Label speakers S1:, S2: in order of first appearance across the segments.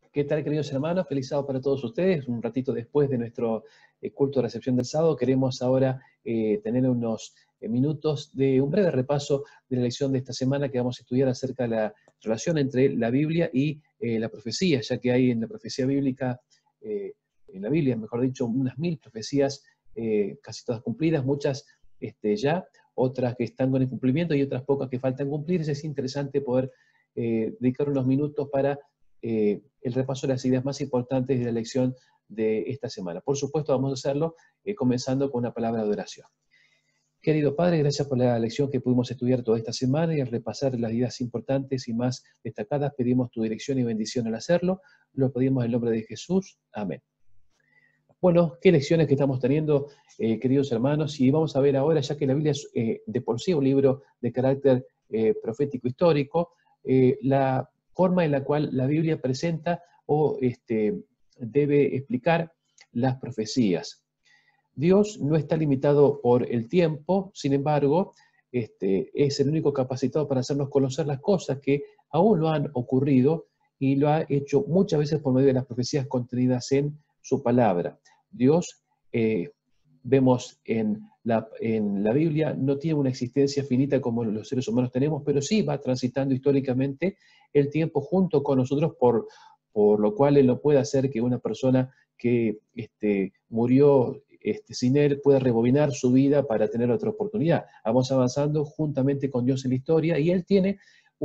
S1: ¿Qué tal, queridos hermanos? Feliz sábado para todos ustedes. Un ratito después de nuestro culto de recepción del sábado, queremos ahora tener unos minutos de un breve repaso de la lección de esta semana que vamos a estudiar acerca de la relación entre la Biblia y la profecía, ya que hay en la profecía bíblica, en la Biblia, mejor dicho, unas 1000 profecías, casi todas cumplidas, muchas ya, otras que están con el cumplimiento y otras pocas que faltan cumplirse. Es interesante poder dedicar unos minutos para el repaso de las ideas más importantes de la lección de esta semana. Por supuesto, vamos a hacerlo comenzando con una palabra de oración. Querido Padre, gracias por la lección que pudimos estudiar toda esta semana y al repasar las ideas importantes y más destacadas, pedimos tu dirección y bendición al hacerlo. Lo pedimos en el nombre de Jesús. Amén. Bueno, qué lecciones que estamos teniendo, queridos hermanos, y vamos a ver ahora, ya que la Biblia es de por sí un libro de carácter profético histórico, la forma en la cual la Biblia presenta o debe explicar las profecías. Dios no está limitado por el tiempo, sin embargo, es el único capacitado para hacernos conocer las cosas que aún no han ocurrido y lo ha hecho muchas veces por medio de las profecías contenidas en su palabra. Dios, vemos en la Biblia, no tiene una existencia finita como los seres humanos tenemos, pero sí va transitando históricamente el tiempo junto con nosotros, por lo cual Él no puede hacer que una persona que murió sin Él pueda rebobinar su vida para tener otra oportunidad. Vamos avanzando juntamente con Dios en la historia y Él tiene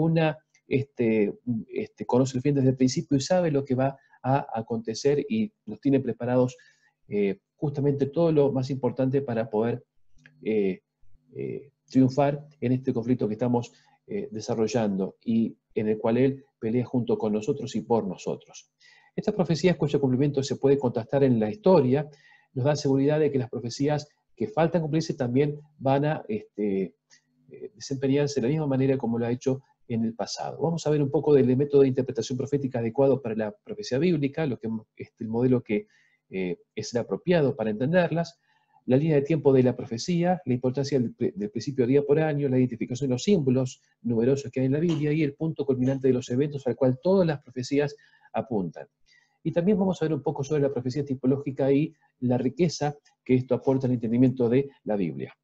S1: conoce el fin desde el principio y sabe lo que va a acontecer y nos tiene preparados justamente todo lo más importante para poder triunfar en este conflicto que estamos desarrollando y en el cual Él pelea junto con nosotros y por nosotros. Estas profecías cuyo cumplimiento se puede contrastar en la historia nos dan seguridad de que las profecías que faltan cumplirse también van a desempeñarse de la misma manera como lo ha hecho en el pasado. Vamos a ver un poco del método de interpretación profética adecuado para la profecía bíblica, el modelo que es el apropiado para entenderlas, la línea de tiempo de la profecía, la importancia del principio día por año, la identificación de los símbolos numerosos que hay en la Biblia y el punto culminante de los eventos al cual todas las profecías apuntan. Y también vamos a ver un poco sobre la profecía tipológica y la riqueza que esto aporta al entendimiento de la Biblia.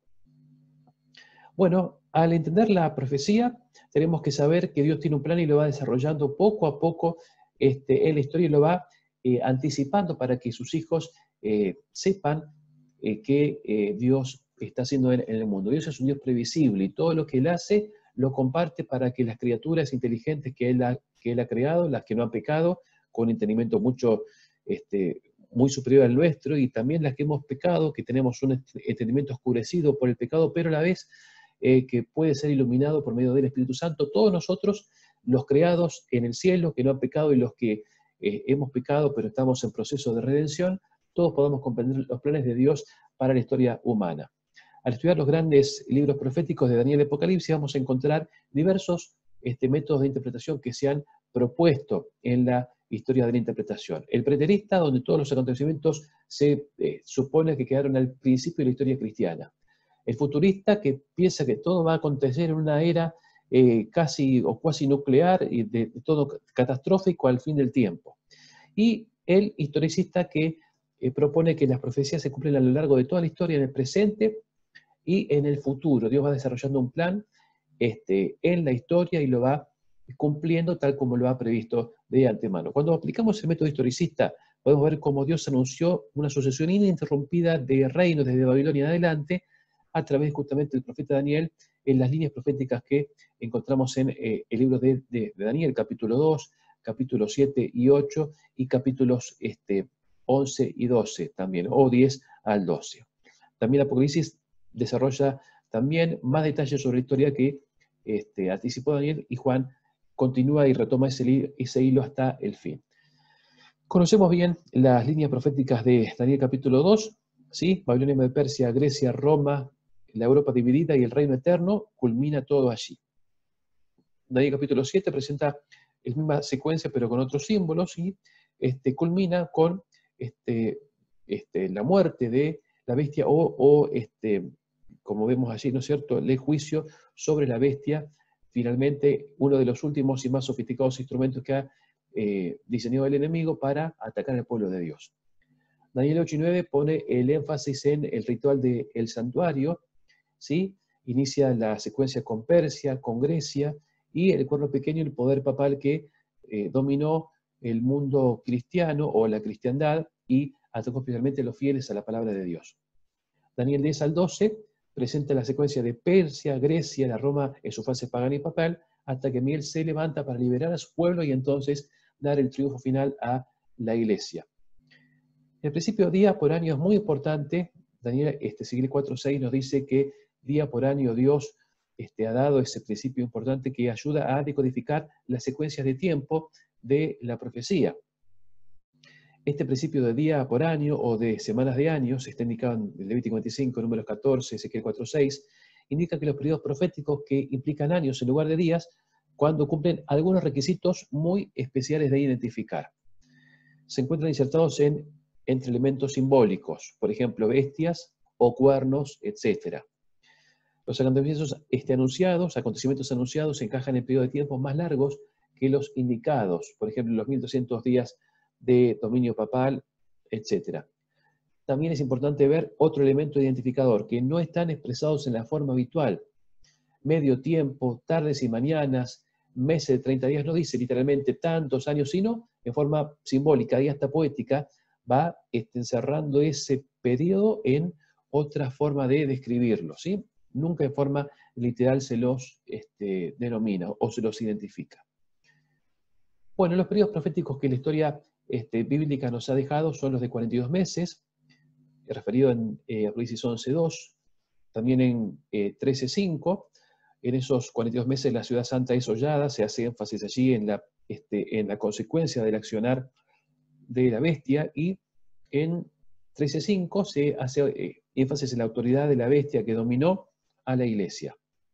S1: Bueno, al entender la profecía, tenemos que saber que Dios tiene un plan y lo va desarrollando poco a poco en la historia y lo va anticipando para que sus hijos sepan que Dios está haciendo en el mundo. Dios es un Dios previsible y todo lo que Él hace lo comparte para que las criaturas inteligentes que Él ha creado, las que no han pecado, con un entendimiento muy superior al nuestro, y también las que hemos pecado, que tenemos un entendimiento oscurecido por el pecado, pero a la vez que puede ser iluminado por medio del Espíritu Santo. Todos nosotros, los creados en el cielo, que no han pecado, y los que hemos pecado, pero estamos en proceso de redención, todos podamos comprender los planes de Dios para la historia humana. Al estudiar los grandes libros proféticos de Daniel y Apocalipsis, vamos a encontrar diversos métodos de interpretación que se han propuesto en la historia de la interpretación. El preterista, donde todos los acontecimientos se supone que quedaron al principio de la historia cristiana. El futurista, que piensa que todo va a acontecer en una era casi o cuasi nuclear y de todo catastrófico al fin del tiempo. Y el historicista, que propone que las profecías se cumplen a lo largo de toda la historia, en el presente y en el futuro. Dios va desarrollando un plan en la historia y lo va cumpliendo tal como lo ha previsto de antemano. Cuando aplicamos el método historicista, podemos ver cómo Dios anunció una sucesión ininterrumpida de reinos desde Babilonia en adelante, a través justamente del profeta Daniel, en las líneas proféticas que encontramos en el libro de Daniel, capítulo 2, capítulos 7 y 8, y capítulos 11 y 12 también, o 10 al 12. También Apocalipsis desarrolla también más detalles sobre la historia que anticipó Daniel, y Juan continúa y retoma ese hilo hasta el fin. Conocemos bien las líneas proféticas de Daniel capítulo 2, ¿sí? Babilonia, Media Persia, Grecia, Roma, la Europa dividida y el reino eterno, culmina todo allí. Daniel capítulo 7 presenta la misma secuencia pero con otros símbolos y culmina con la muerte de la bestia como vemos allí, ¿no es cierto?, el juicio sobre la bestia, finalmente uno de los últimos y más sofisticados instrumentos que ha diseñó el enemigo para atacar al pueblo de Dios. Daniel 8 y 9 pone el énfasis en el ritual del santuario, ¿sí? Inicia la secuencia con Persia, con Grecia, y el cuerno pequeño, el poder papal que dominó el mundo cristiano o la cristiandad y atacó especialmente a los fieles a la palabra de Dios. Daniel 10 al 12 presenta la secuencia de Persia, Grecia, la Roma en su fase pagana y papal, hasta que Miguel se levanta para liberar a su pueblo y entonces dar el triunfo final a la iglesia. El principio día por año es muy importante. Daniel siglo 4.6 nos dice que día por año Dios ha dado ese principio importante que ayuda a decodificar las secuencias de tiempo de la profecía. Este principio de día por año o de semanas de años, está indicado en Levítico 25, números 14, Ezequiel 4.6, indica que los periodos proféticos que implican años en lugar de días, cuando cumplen algunos requisitos muy especiales de identificar. Se encuentran insertados entre elementos simbólicos, por ejemplo, bestias o cuernos, etc. Los acontecimientos anunciados se encajan en periodos de tiempo más largos que los indicados, por ejemplo, los 1200 días de dominio papal, etc. También es importante ver otro elemento identificador, que no están expresados en la forma habitual. Medio tiempo, tardes y mañanas, meses de 30 días, no dice literalmente tantos años, sino en forma simbólica y hasta poética, va encerrando ese periodo en otra forma de describirlo, ¿sí? Nunca en forma literal se los denomina o se los identifica. Bueno, los periodos proféticos que la historia bíblica nos ha dejado son los de 42 meses, referido en Apocalipsis 11.2, también en 13.5. En esos 42 meses la ciudad santa es hollada, se hace énfasis allí en la consecuencia del accionar de la bestia, y en 13.5 se hace énfasis en la autoridad de la bestia que dominó a la iglesia.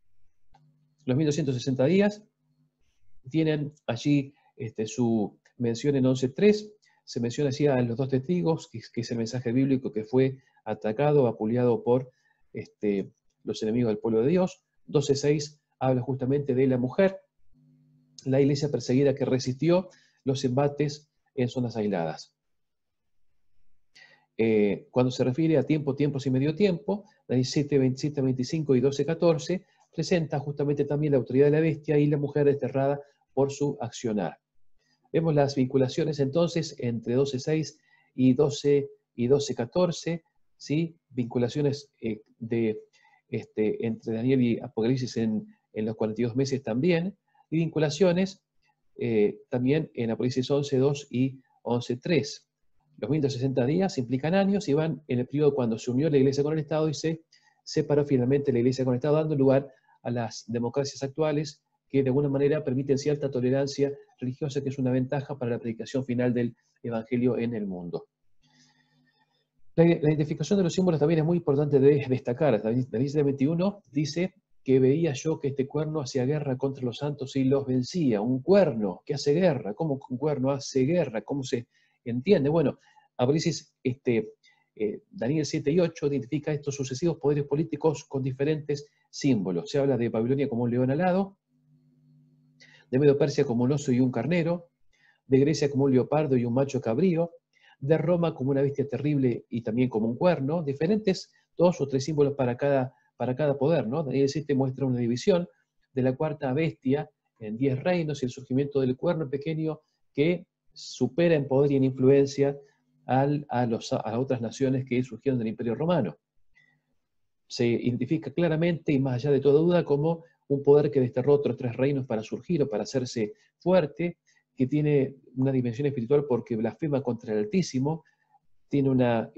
S1: Los 1260 días tienen allí su mención en 11.3, se menciona así a los dos testigos, que es el mensaje bíblico que fue atacado, vapuleado por los enemigos del pueblo de Dios. 12.6 habla justamente de la mujer, la iglesia perseguida que resistió los embates en zonas aisladas. Cuando se refiere a tiempo, tiempos y medio tiempo, Daniel 7, 27, 25 y 12.14, presenta justamente también la autoridad de la bestia y la mujer desterrada por su accionar. Vemos las vinculaciones entonces entre 12.6 y 12.14, ¿sí? Vinculaciones entre Daniel y Apocalipsis en los 42 meses también, y vinculaciones también en Apocalipsis 11.2 y 11.3. Los 1260 días implican años y van en el periodo cuando se unió la Iglesia con el Estado y se separó finalmente la Iglesia con el Estado, dando lugar a las democracias actuales que de alguna manera permiten cierta tolerancia religiosa, que es una ventaja para la predicación final del Evangelio en el mundo. La identificación de los símbolos también es muy importante de destacar. Daniel 7:21 dice que veía yo que este cuerno hacía guerra contra los santos y los vencía. Un cuerno que hace guerra. ¿Cómo un cuerno hace guerra? ¿Cómo se entiende? Bueno, Apocalipsis, Daniel 7 y 8 identifica estos sucesivos poderes políticos con diferentes símbolos. Se habla de Babilonia como un león alado, de Medo Persia como un oso y un carnero, de Grecia como un leopardo y un macho cabrío, de Roma como una bestia terrible y también como un cuerno, diferentes 2 o 3 símbolos para cada poder, ¿no? Daniel 7 muestra una división de la cuarta bestia en 10 reinos y el surgimiento del cuerno pequeño que supera en poder y en influencia a otras naciones que surgieron del Imperio Romano. Se identifica claramente y más allá de toda duda como un poder que desterró otros 3 reinos para surgir o para hacerse fuerte, que tiene una dimensión espiritual porque blasfema contra el Altísimo, tiene una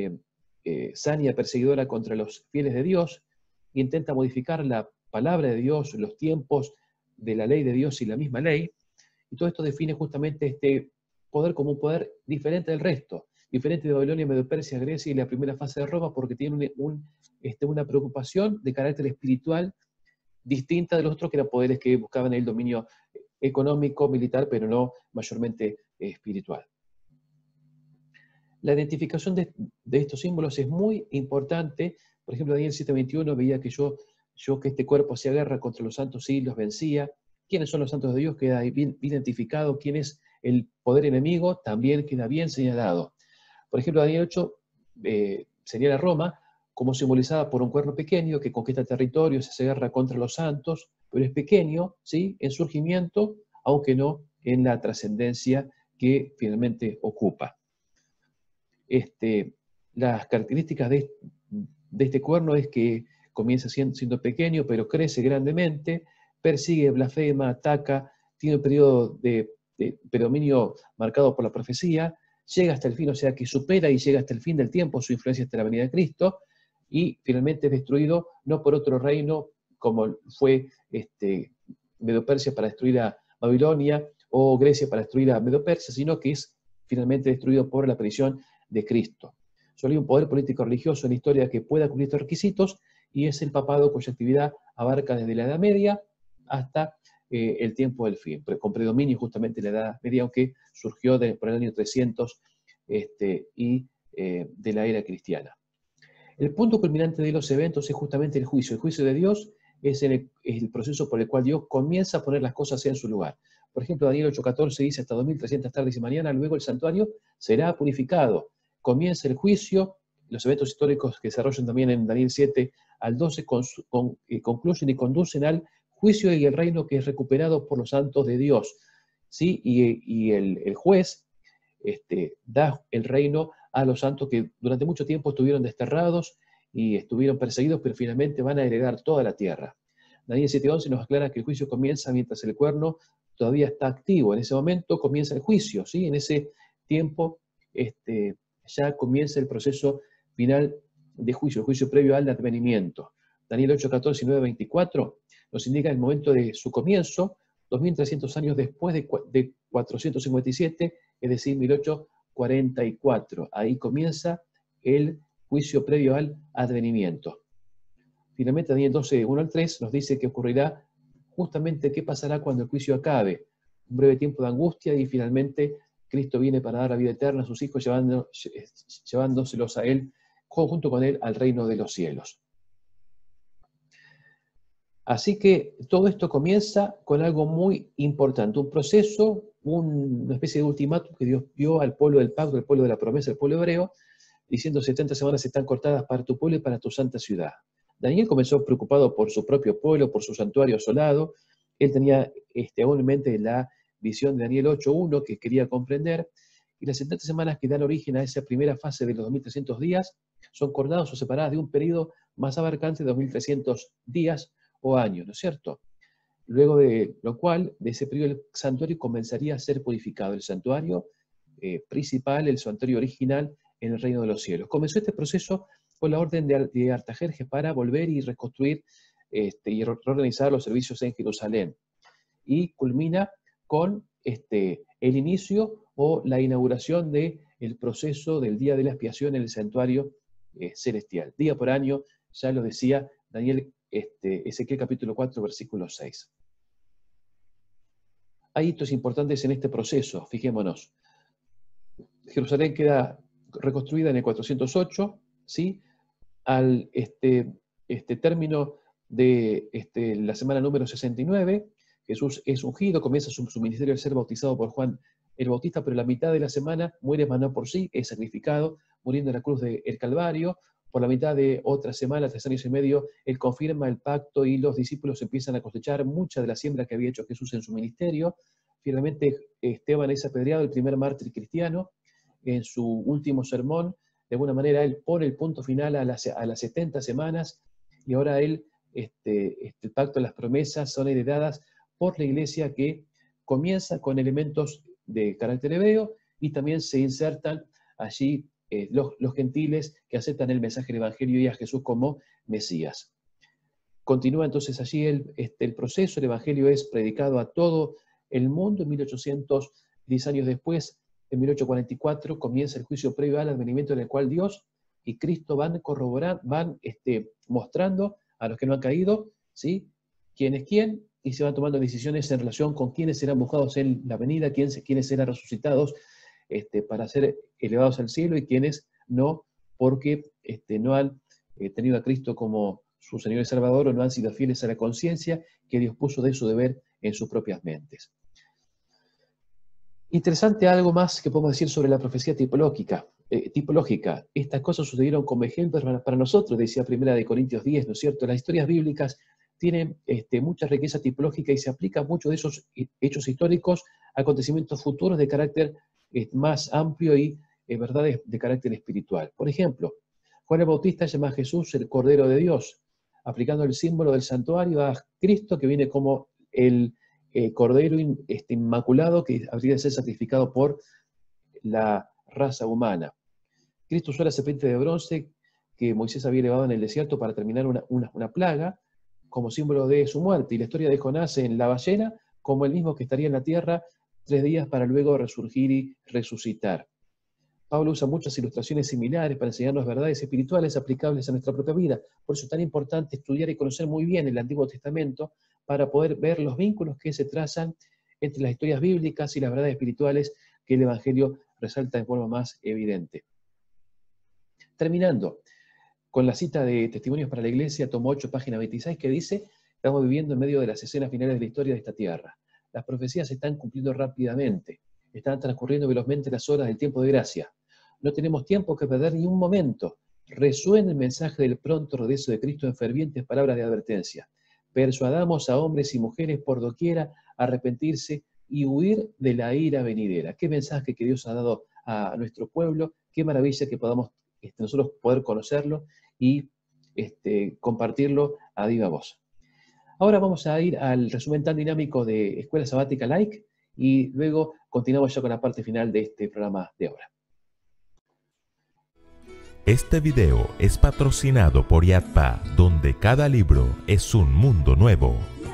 S1: saña perseguidora contra los fieles de Dios, e intenta modificar la palabra de Dios, los tiempos de la ley de Dios y la misma ley, y todo esto define justamente este poder como un poder diferente del resto, diferente de Babilonia, Medo Persia, Grecia y la primera fase de Roma, porque tiene una preocupación de carácter espiritual distinta de los otros, que eran poderes que buscaban el dominio económico, militar, pero no mayormente espiritual. La identificación de estos símbolos es muy importante. Por ejemplo, Daniel 7:21 veía que que este cuerpo hacía guerra contra los santos y los vencía. ¿Quiénes son los santos de Dios? Queda bien identificado quién es el poder enemigo también queda bien señalado. Por ejemplo, Daniel 8 señala a Roma como simbolizada por un cuerno pequeño que conquista territorios, se hace guerra contra los santos, pero es pequeño, ¿sí?, en surgimiento, aunque no en la trascendencia que finalmente ocupa. Las características de este cuerno es que comienza siendo pequeño, pero crece grandemente, persigue, blasfema, ataca, tiene un periodo de predominio marcado por la profecía, llega hasta el fin, o sea que supera y llega hasta el fin del tiempo su influencia hasta la venida de Cristo, y finalmente es destruido no por otro reino como fue Medo-Persia para destruir a Babilonia o Grecia para destruir a Medo-Persia, sino que es finalmente destruido por la aparición de Cristo. Solo hay un poder político religioso en la historia que pueda cumplir estos requisitos, y es el papado cuya actividad abarca desde la Edad Media hasta el tiempo del fin, con predominio justamente en la Edad Media, aunque surgió por el año 300 de la era cristiana. El punto culminante de los eventos es justamente el juicio. El juicio de Dios es el proceso por el cual Dios comienza a poner las cosas en su lugar. Por ejemplo, Daniel 8:14 dice: hasta 2300 tardes y mañana, luego el santuario será purificado. Comienza el juicio. Los eventos históricos que se desarrollan también en Daniel 7 al 12 concluyen y conducen al juicio y el reino que es recuperado por los santos de Dios. ¿Sí? Y el juez da el reino a los santos que durante mucho tiempo estuvieron desterrados y estuvieron perseguidos, pero finalmente van a heredar toda la tierra. Daniel 7:11 nos aclara que el juicio comienza mientras el cuerno todavía está activo. En ese momento comienza el juicio, ¿sí? En ese tiempo ya comienza el proceso final de juicio, el juicio previo al advenimiento. Daniel 8:14 y 9:24 nos indica el momento de su comienzo, 2300 años después de 457, es decir, 1844. Ahí comienza el juicio previo al advenimiento. Finalmente, Daniel 12, 1 al 3 nos dice que ocurrirá justamente qué pasará cuando el juicio acabe. Un breve tiempo de angustia y finalmente Cristo viene para dar la vida eterna a sus hijos, llevándoselos a Él, junto con Él, al reino de los cielos. Así que todo esto comienza con algo muy importante, un proceso, una especie de ultimátum que Dios dio al pueblo del pacto, al pueblo de la promesa, al pueblo hebreo, diciendo: 70 semanas están cortadas para tu pueblo y para tu santa ciudad. Daniel comenzó preocupado por su propio pueblo, por su santuario asolado. Él tenía aún en mente la visión de Daniel 8:1 que quería comprender, y las 70 semanas que dan origen a esa primera fase de los 2300 días son cortadas o separadas de un periodo más abarcante de 2300 días o años, ¿no es cierto? Luego de lo cual, de ese periodo, el santuario comenzaría a ser purificado, el santuario principal, el santuario original en el reino de los cielos. Comenzó este proceso con la orden de Artajerjes para volver y reconstruir y reorganizar los servicios en Jerusalén. Y culmina con el inicio o la inauguración del proceso del día de la expiación en el santuario celestial. Día por año, ya lo decía Daniel, Ezequiel capítulo 4, versículo 6. Hay hitos importantes en este proceso, fijémonos. Jerusalén queda reconstruida en el 408, ¿sí? Al término de la semana número 69, Jesús es ungido, comienza su ministerio al ser bautizado por Juan el Bautista, pero la mitad de la semana muere Maná por sí, es sacrificado, muriendo en la cruz del Calvario. Por la mitad de otra semana, 3 años y medio, él confirma el pacto y los discípulos empiezan a cosechar mucha de la siembra que había hecho Jesús en su ministerio. Finalmente, Esteban es apedreado, el primer mártir cristiano, en su último sermón. De alguna manera, él pone el punto final a las 70 semanas, y ahora el pacto de las promesas son heredadas por la iglesia, que comienza con elementos de carácter hebreo y también se insertan allí los gentiles que aceptan el mensaje del Evangelio y a Jesús como Mesías. Continúa entonces allí el proceso, el Evangelio es predicado a todo el mundo. En 1810 años después, en 1844, comienza el juicio previo al advenimiento, en el cual Dios y Cristo van mostrando a los que no han caído, ¿sí?, quién es quién, y se van tomando decisiones en relación con quiénes serán buscados en la venida, quiénes serán resucitados para ser elevados al cielo y quiénes no, porque no han tenido a Cristo como su Señor y Salvador, o no han sido fieles a la conciencia que Dios puso de su deber en sus propias mentes. Interesante algo más que podemos decir sobre la profecía tipológica. Estas cosas sucedieron como ejemplos para nosotros, decía 1 Corintios 10, ¿no es cierto? Las historias bíblicas tienen mucha riqueza tipológica y se aplica mucho de esos hechos históricos a acontecimientos futuros de carácter más amplio y verdades de carácter espiritual. Por ejemplo, Juan el Bautista llama a Jesús el Cordero de Dios, aplicando el símbolo del santuario a Cristo, que viene como el Cordero inmaculado que habría de ser sacrificado por la raza humana. Cristo usó la serpiente de bronce que Moisés había elevado en el desierto para terminar una plaga, como símbolo de su muerte, y la historia de Jonás en la ballena, como el mismo que estaría en la tierra 3 días para luego resurgir y resucitar. Pablo usa muchas ilustraciones similares para enseñarnos verdades espirituales aplicables a nuestra propia vida. Por eso es tan importante estudiar y conocer muy bien el Antiguo Testamento para poder ver los vínculos que se trazan entre las historias bíblicas y las verdades espirituales que el Evangelio resalta en forma más evidente. Terminando con la cita de Testimonios para la Iglesia, tomo 8, página 26, que dice: estamos viviendo en medio de las escenas finales de la historia de esta tierra. Las profecías se están cumpliendo rápidamente, están transcurriendo velozmente las horas del tiempo de gracia. No tenemos tiempo que perder ni un momento. Resuena el mensaje del pronto regreso de Cristo en fervientes palabras de advertencia. Persuadamos a hombres y mujeres por doquiera a arrepentirse y huir de la ira venidera. Qué mensaje que Dios ha dado a nuestro pueblo, qué maravilla que podamos nosotros poder conocerlo y compartirlo a viva voz. Ahora vamos a ir al resumen tan dinámico de Escuela Sabática Like y luego continuamos ya con la parte final de este programa de ahora.
S2: Este video es patrocinado por Yatpa, donde cada libro es un mundo nuevo.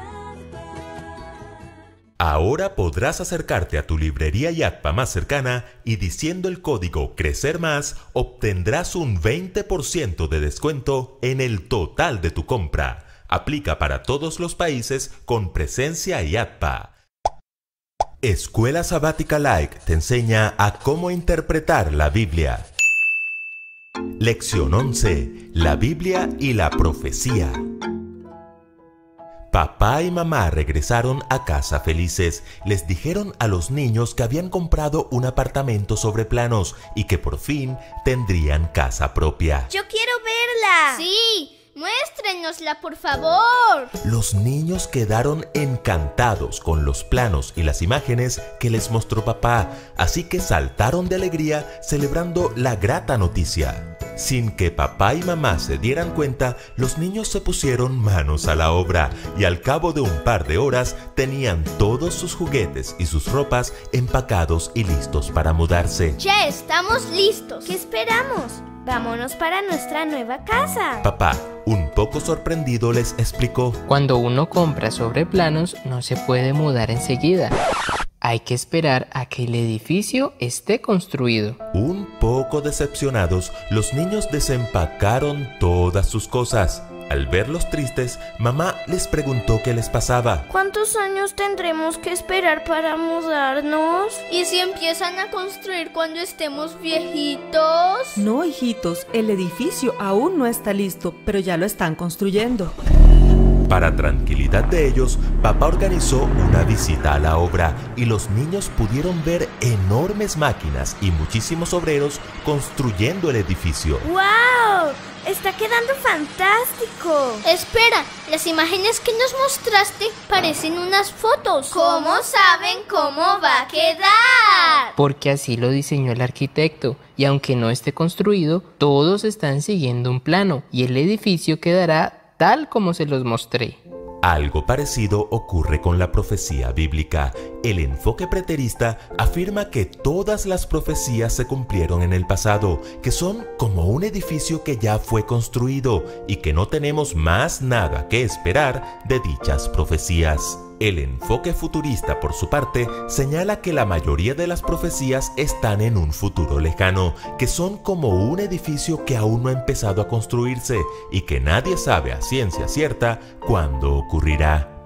S2: Ahora podrás acercarte a tu librería Yatpa más cercana y diciendo el código CRECERMÁS obtendrás un 20% de descuento en el total de tu compra. Aplica para todos los países con presencia Yatpa. Escuela Sabática Like te enseña a cómo interpretar la Biblia. Lección 11. La Biblia y la profecía. Papá y mamá regresaron a casa felices. Les dijeron a los niños que habían comprado un apartamento sobre planos y que por fin tendrían casa propia.
S3: ¡Yo quiero verla!
S4: ¡Sí! ¡Muéstrenosla, por favor!
S2: Los niños quedaron encantados con los planos y las imágenes que les mostró papá, así que saltaron de alegría celebrando la grata noticia. Sin que papá y mamá se dieran cuenta, los niños se pusieron manos a la obra y al cabo de un par de horas tenían todos sus juguetes y sus ropas empacados y listos para mudarse.
S4: ¡Ya estamos listos!
S3: ¿Qué esperamos? Vámonos para nuestra nueva casa.
S2: Papá, un poco sorprendido, les explicó:
S5: cuando uno compra sobre planos no se puede mudar enseguida. Hay que esperar a que el edificio esté construido.
S2: Un poco decepcionados, los niños desempacaron todas sus cosas. Al verlos tristes, mamá les preguntó qué les pasaba.
S3: ¿Cuántos años tendremos que esperar para mudarnos?
S4: ¿Y si empiezan a construir cuando estemos viejitos?
S6: No, hijitos, el edificio aún no está listo, pero ya lo están construyendo.
S2: Para tranquilidad de ellos, papá organizó una visita a la obra y los niños pudieron ver enormes máquinas y muchísimos obreros construyendo el edificio.
S3: ¡Wow! ¡Está quedando fantástico!
S4: Espera, las imágenes que nos mostraste parecen unas fotos. ¿Cómo saben cómo va a quedar?
S5: Porque así lo diseñó el arquitecto, y aunque no esté construido, todos están siguiendo un plano, y el edificio quedará tal como se los mostré.
S2: Algo parecido ocurre con la profecía bíblica. El enfoque preterista afirma que todas las profecías se cumplieron en el pasado, que son como un edificio que ya fue construido y que no tenemos más nada que esperar de dichas profecías. El enfoque futurista, por su parte, señala que la mayoría de las profecías están en un futuro lejano, que son como un edificio que aún no ha empezado a construirse y que nadie sabe a ciencia cierta cuándo ocurrirá.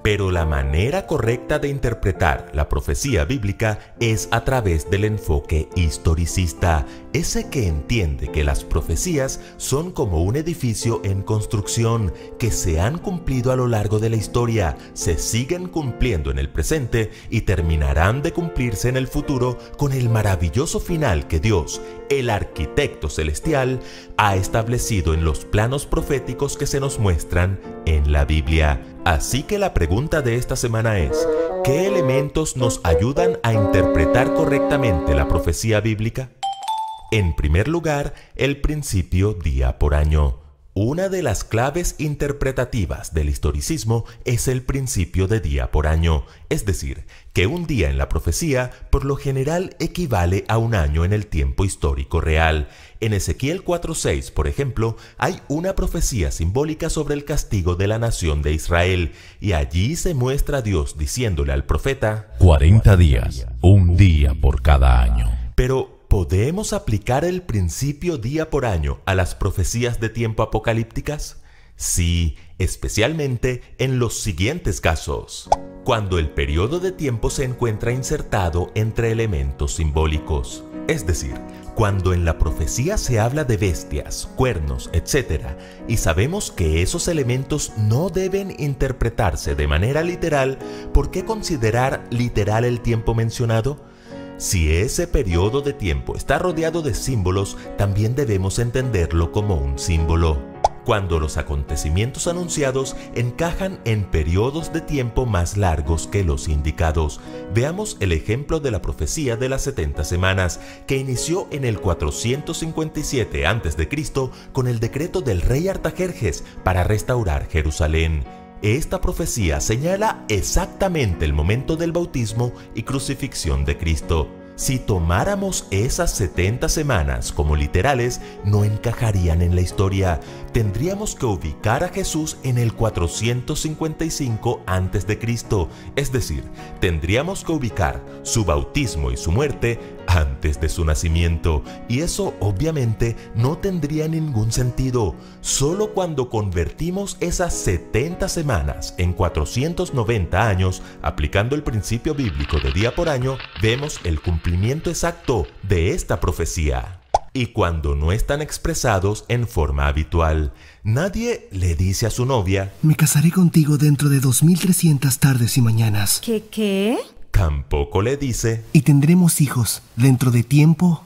S2: Pero la manera correcta de interpretar la profecía bíblica es a través del enfoque historicista, ese que entiende que las profecías son como un edificio en construcción, que se han cumplido a lo largo de la historia, se siguen cumpliendo en el presente y terminarán de cumplirse en el futuro con el maravilloso final que Dios, el arquitecto celestial, ha establecido en los planos proféticos que se nos muestran en la Biblia. Así que la pregunta de esta semana es, ¿qué elementos nos ayudan a interpretar correctamente la profecía bíblica? En primer lugar, el principio día por año. Una de las claves interpretativas del historicismo es el principio de día por año, es decir, que un día en la profecía por lo general equivale a un año en el tiempo histórico real. En Ezequiel 4:6, por ejemplo, hay una profecía simbólica sobre el castigo de la nación de Israel, y allí se muestra a Dios diciéndole al profeta:
S7: 40 días, un día por cada año.
S2: Pero ¿podemos aplicar el principio día por año a las profecías de tiempo apocalípticas? Sí, especialmente en los siguientes casos. Cuando el periodo de tiempo se encuentra insertado entre elementos simbólicos. Es decir, cuando en la profecía se habla de bestias, cuernos, etc., y sabemos que esos elementos no deben interpretarse de manera literal, ¿por qué considerar literal el tiempo mencionado? Si ese periodo de tiempo está rodeado de símbolos, también debemos entenderlo como un símbolo. Cuando los acontecimientos anunciados encajan en periodos de tiempo más largos que los indicados. Veamos el ejemplo de la profecía de las 70 semanas, que inició en el 457 a.C. con el decreto del rey Artajerjes para restaurar Jerusalén. Esta profecía señala exactamente el momento del bautismo y crucifixión de Cristo. Si tomáramos esas 70 semanas como literales, no encajarían en la historia. Tendríamos que ubicar a Jesús en el 455 a.C., es decir, tendríamos que ubicar su bautismo y su muerte antes de su nacimiento, y eso obviamente no tendría ningún sentido. Solo cuando convertimos esas 70 semanas en 490 años, aplicando el principio bíblico de día por año, vemos el cumplimiento exacto de esta profecía. Y cuando no están expresados en forma habitual, nadie le dice a su novia:
S8: me casaré contigo dentro de 2300 tardes y mañanas.
S6: ¿Qué?
S2: Tampoco le dice:
S8: y tendremos hijos dentro de tiempos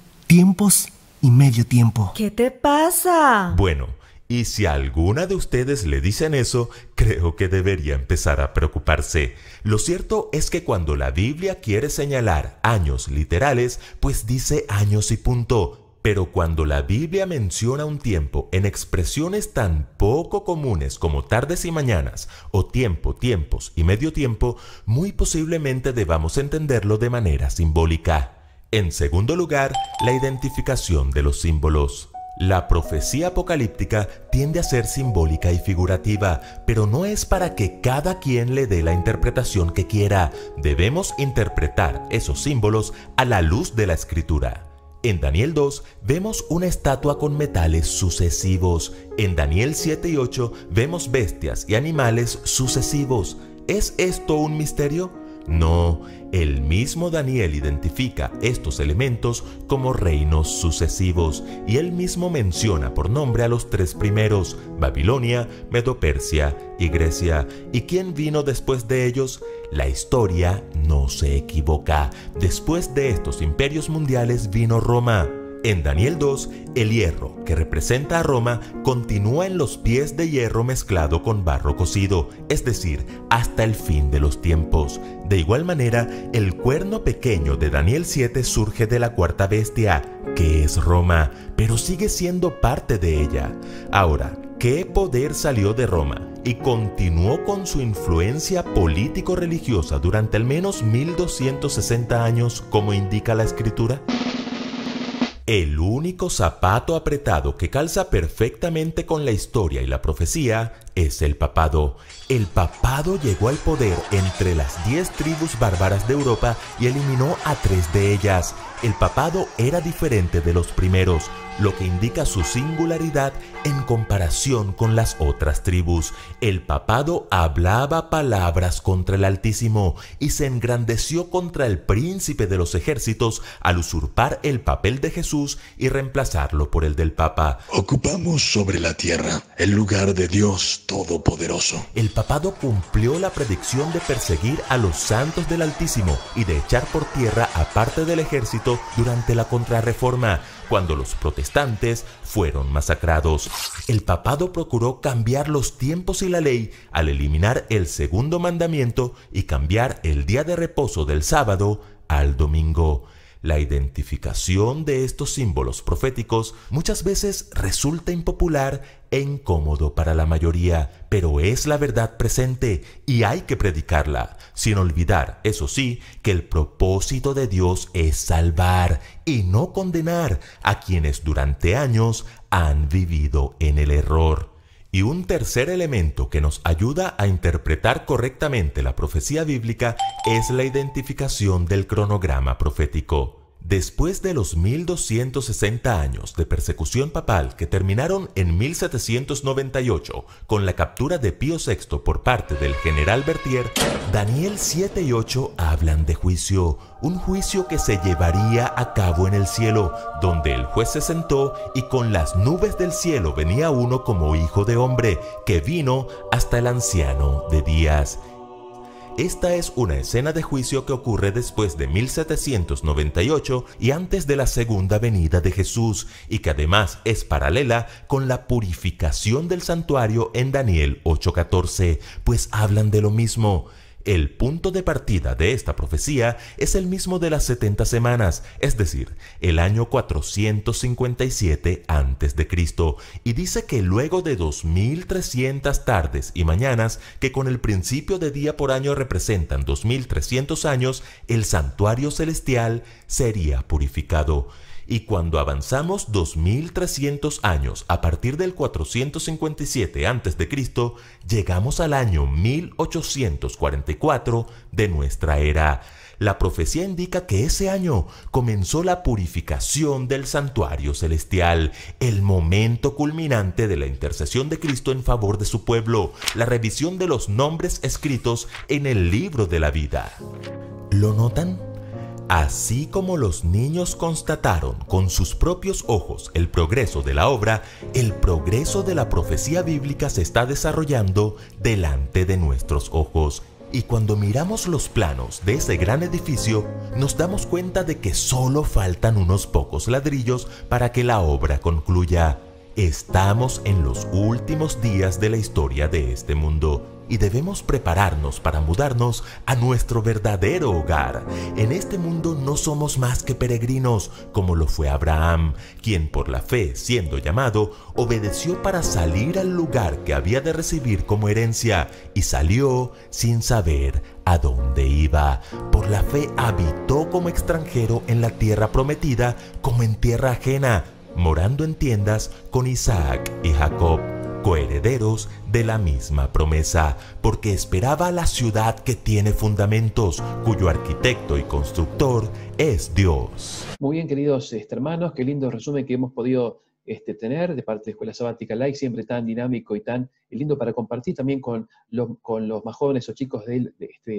S8: y medio tiempo.
S6: ¿Qué te pasa?
S2: Bueno, y si a alguna de ustedes le dicen eso, creo que debería empezar a preocuparse. Lo cierto es que cuando la Biblia quiere señalar años literales, pues dice años y punto. Pero cuando la Biblia menciona un tiempo en expresiones tan poco comunes como tardes y mañanas, o tiempo, tiempos y medio tiempo, muy posiblemente debamos entenderlo de manera simbólica. En segundo lugar, la identificación de los símbolos. La profecía apocalíptica tiende a ser simbólica y figurativa, pero no es para que cada quien le dé la interpretación que quiera. Debemos interpretar esos símbolos a la luz de la Escritura. En Daniel 2 vemos una estatua con metales sucesivos. En Daniel 7 y 8 vemos bestias y animales sucesivos. ¿Es esto un misterio? No, el mismo Daniel identifica estos elementos como reinos sucesivos, y él mismo menciona por nombre a los tres primeros: Babilonia, Medo-Persia y Grecia. ¿Y quién vino después de ellos? La historia no se equivoca. Después de estos imperios mundiales vino Roma. En Daniel 2, el hierro, que representa a Roma, continúa en los pies de hierro mezclado con barro cocido, es decir, hasta el fin de los tiempos. De igual manera, el cuerno pequeño de Daniel 7 surge de la cuarta bestia, que es Roma, pero sigue siendo parte de ella. Ahora, ¿qué poder salió de Roma y continuó con su influencia político-religiosa durante al menos 1260 años, como indica la Escritura? El único zapato apretado que calza perfectamente con la historia y la profecía es el papado. El papado llegó al poder entre las 10 tribus bárbaras de Europa y eliminó a 3 de ellas. el papado era diferente de los primeros, lo que indica su singularidad en comparación con las otras tribus. El papado hablaba palabras contra el Altísimo y se engrandeció contra el príncipe de los ejércitos al usurpar el papel de Jesús y reemplazarlo por el del Papa.
S9: Ocupamos sobre la tierra el lugar de Dios Todopoderoso.
S2: El papado cumplió la predicción de perseguir a los santos del Altísimo y de echar por tierra a parte del ejército durante la Contrarreforma, cuando los protestantes fueron masacrados. El papado procuró cambiar los tiempos y la ley al eliminar el segundo mandamiento y cambiar el día de reposo del sábado al domingo. La identificación de estos símbolos proféticos muchas veces resulta impopular e incómodo para la mayoría, pero es la verdad presente y hay que predicarla, sin olvidar, eso sí, que el propósito de Dios es salvar y no condenar a quienes durante años han vivido en el error. Y un tercer elemento que nos ayuda a interpretar correctamente la profecía bíblica es la identificación del cronograma profético. Después de los 1260 años de persecución papal que terminaron en 1798 con la captura de Pío VI por parte del general Berthier, Daniel 7 y 8 hablan de juicio, un juicio que se llevaría a cabo en el cielo, donde el juez se sentó y con las nubes del cielo venía uno como hijo de hombre, que vino hasta el anciano de días. Esta es una escena de juicio que ocurre después de 1798 y antes de la segunda venida de Jesús, y que además es paralela con la purificación del santuario en Daniel 8:14, pues hablan de lo mismo. El punto de partida de esta profecía es el mismo de las 70 semanas, es decir, el año 457 a.C., y dice que luego de 2300 tardes y mañanas, que con el principio de día por año representan 2300 años, el santuario celestial sería purificado. Y cuando avanzamos 2300 años a partir del 457 a.C., llegamos al año 1844 de nuestra era. La profecía indica que ese año comenzó la purificación del santuario celestial, el momento culminante de la intercesión de Cristo en favor de su pueblo, la revisión de los nombres escritos en el libro de la vida. ¿Lo notan? Así como los niños constataron con sus propios ojos el progreso de la obra, el progreso de la profecía bíblica se está desarrollando delante de nuestros ojos. Y cuando miramos los planos de ese gran edificio, nos damos cuenta de que solo faltan unos pocos ladrillos para que la obra concluya. Estamos en los últimos días de la historia de este mundo y debemos prepararnos para mudarnos a nuestro verdadero hogar. En este mundo no somos más que peregrinos, como lo fue Abraham, quien por la fe, siendo llamado, obedeció para salir al lugar que había de recibir como herencia, y salió sin saber a dónde iba. Por la fe habitó como extranjero en la tierra prometida, como en tierra ajena, morando en tiendas con Isaac y Jacob, coherederos de la misma promesa, porque esperaba la ciudad que tiene fundamentos, cuyo arquitecto y constructor es Dios.
S1: Muy bien, queridos hermanos, qué lindo resumen que hemos podido tener de parte de Escuela Sabática Live, siempre tan dinámico y tan lindo para compartir también con los más jóvenes o chicos de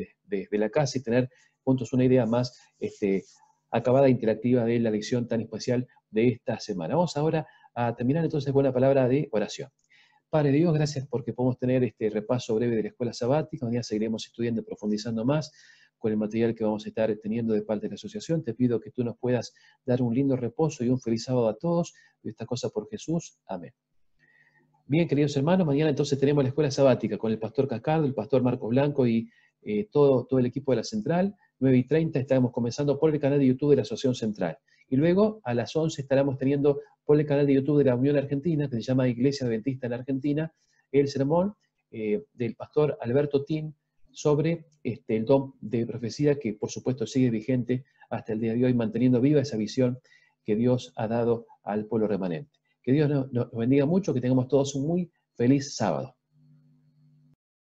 S1: la casa y tener juntos una idea más acabada e interactiva de la lección tan especial de esta semana. Vamos ahora a terminar entonces con una palabra de oración. Padre Dios, gracias porque podemos tener este repaso breve de la Escuela Sabática. Mañana seguiremos estudiando y profundizando más con el material que vamos a estar teniendo de parte de la asociación. Te pido que tú nos puedas dar un lindo reposo y un feliz sábado a todos. Y esta cosa por Jesús. Amén. Bien, queridos hermanos, mañana entonces tenemos la Escuela Sabática con el pastor Cascardo, el pastor Marcos Blanco y todo el equipo de la Central. 9:30 estaremos comenzando por el canal de YouTube de la Asociación Central. Y luego a las 11 estaremos teniendo por el canal de YouTube de la Unión Argentina, que se llama Iglesia Adventista en la Argentina, el sermón del pastor Alberto Tin sobre el don de profecía, que por supuesto sigue vigente hasta el día de hoy, manteniendo viva esa visión que Dios ha dado al pueblo remanente. Que Dios nos bendiga mucho, que tengamos todos un muy feliz sábado.